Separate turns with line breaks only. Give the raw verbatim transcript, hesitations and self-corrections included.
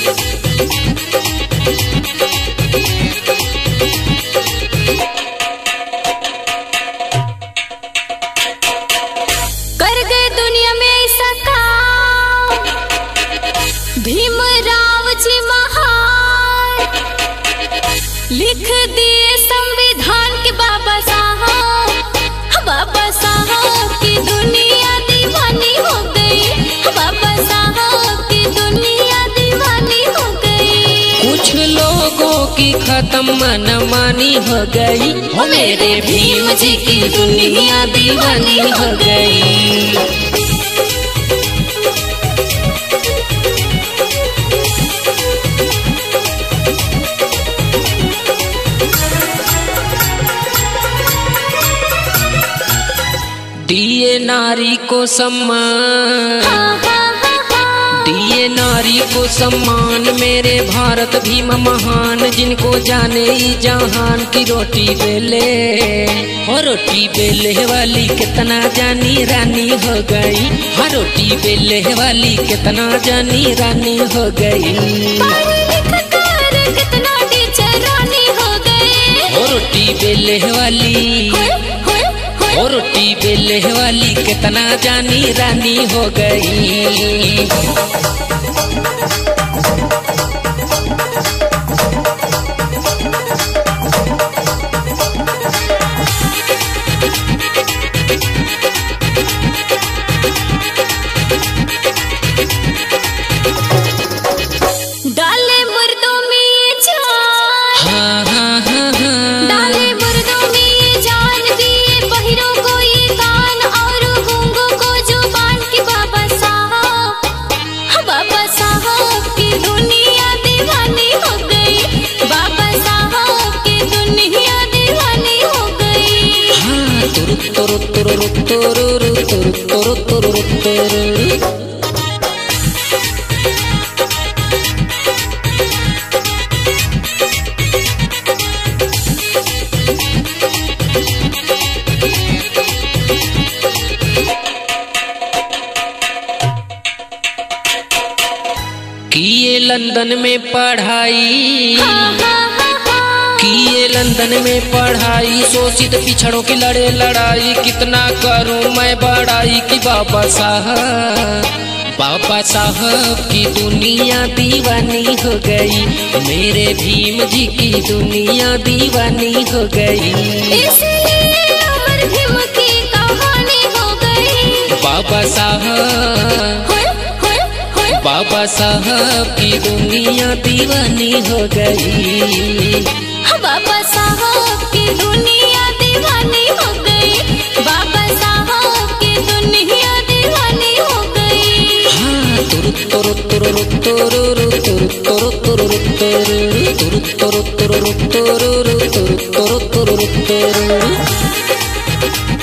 कर गए दुनिया में ऐसा काम भीमराव जी महान, लिख दिए संविधान के बाबा साहब। बाबा साहब की दुनिया दीवानी हो गई, बाबा साहब की दुनिया दीवानी हो गई।
कुछ लोगों की खत्म मनमानी हो गई, हो मेरे भीम जी की दुनिया दीवानी हो गई। दिए नारी को सम्मान, दिए नारी को सम्मान, मेरे भारत भीम महान, जिनको जाने ही जहान की रोटी बेले और रोटी बेले वाली कितना जानी रानी हो गई। हाँ रोटी बेले वाली कितना जानी रानी हो गई।
कितना टीचर रानी हो गई,
और रोटी बेले वाली, और रोटी बेले वाली कितना जानी रानी हो गई।
डाले मुर्दों में जान,
हाँ हाँ हाँ हाँ,
डाले मुर्दों में जान, दिए बहिरों को ये कान और गूंगों को जुबान की। बाबा साहब, बाबा साहब की दुनिया दीवानी हो गई, बाबा साहब की दुनिया दीवानी हो गई।
हाँ तुरु तुरु तुरु तुरु तुरु तुरु तुरु तुरु। किए लंदन में पढ़ाई, किए लंदन में पढ़ाई, शोषित पिछड़ों की लड़े लड़ाई, कितना करूं मैं बड़ाई की। बाबा साहब, बाबा साहब की दुनिया दीवानी हो गई, मेरे भीम जी की दुनिया दीवानी हो गई।
इसलिए अमर भीम की कहानी हो गई।
बाबा साहब, बाबा साहब की दुनिया दीवानी हो गई।
बाबा साहब की दुनिया दीवानी हो गई, बाबा साहब की दुनिया दीवानी हो गई।
हाँ तुरु तुरु तुरु तुरु तुरु तुरु तुरु तुरु तुरु तुरु तुरु तुरु तुरु तुरु तुरु तुरु।